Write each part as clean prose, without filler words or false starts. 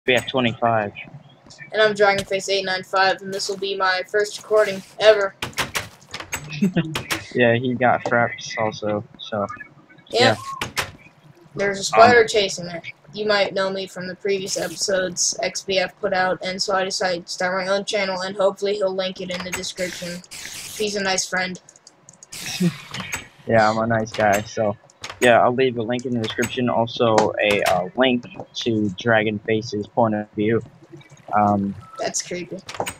BF25. And I'm DragonFace895, and this will be my first recording ever. Yeah, he got fraps also, so. Yep. Yeah. There's a spider chasing me. You might know me from the previous episodes XBF put out, and so I decided to start my own channel, and hopefully he'll link it in the description. He's a nice friend. Yeah, I'm a nice guy, so. Yeah, I'll leave a link in the description, also a link to Dragonface's point of view. That's creepy.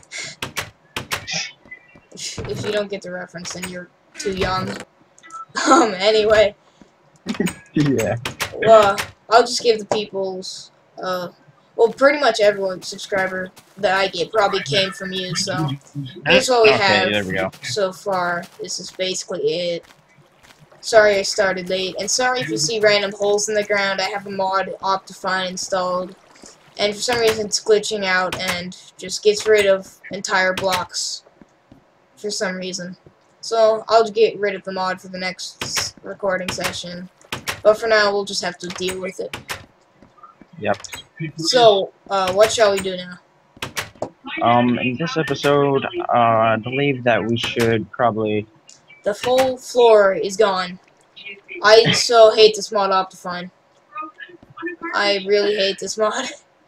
If you don't get the reference, then you're too young. Anyway. Yeah. Well, I'll just give the people's, well, pretty much every subscriber that I get probably came from you, so here's what we have there we go. so far. This is basically it. Sorry I started late, and sorry if you see random holes in the ground. I have a mod, Optifine, installed, and for some reason it's glitching out and just gets rid of entire blocks for some reason. So I'll get rid of the mod for the next recording session. But for now, we'll just have to deal with it. Yep. So, what shall we do now? In this episode, I believe that we should probably... The full floor is gone. I so hate this mod, Optifine. I really hate this mod.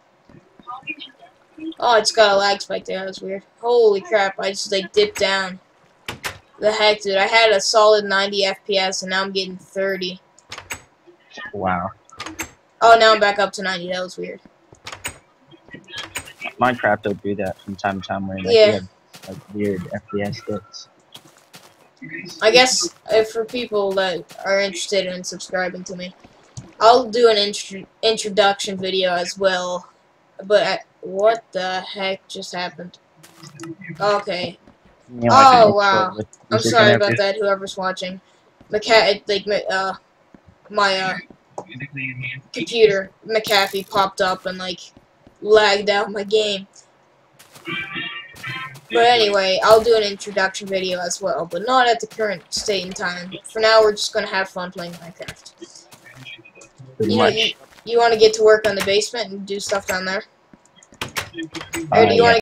Oh, it's got a lag spike there. That's weird. Holy crap, I just, like, dipped down. The heck, dude. I had a solid 90 FPS, and now I'm getting 30. Wow. Oh, now I'm back up to 90. That was weird. Minecraft will do that from time to time where yeah. You have, like, weird FPS dips. I guess for people that are interested in subscribing to me, I'll do an introduction video as well. But what the heck just happened? Okay. You know, oh wow. I'm sorry about that. Whoever's watching, my computer McAfee popped up and like lagged out my game. But anyway, I'll do an introduction video as well, but not at the current state and time. For now, we're just gonna have fun playing Minecraft. You want to get to work on the basement and do stuff down there? Or do you want to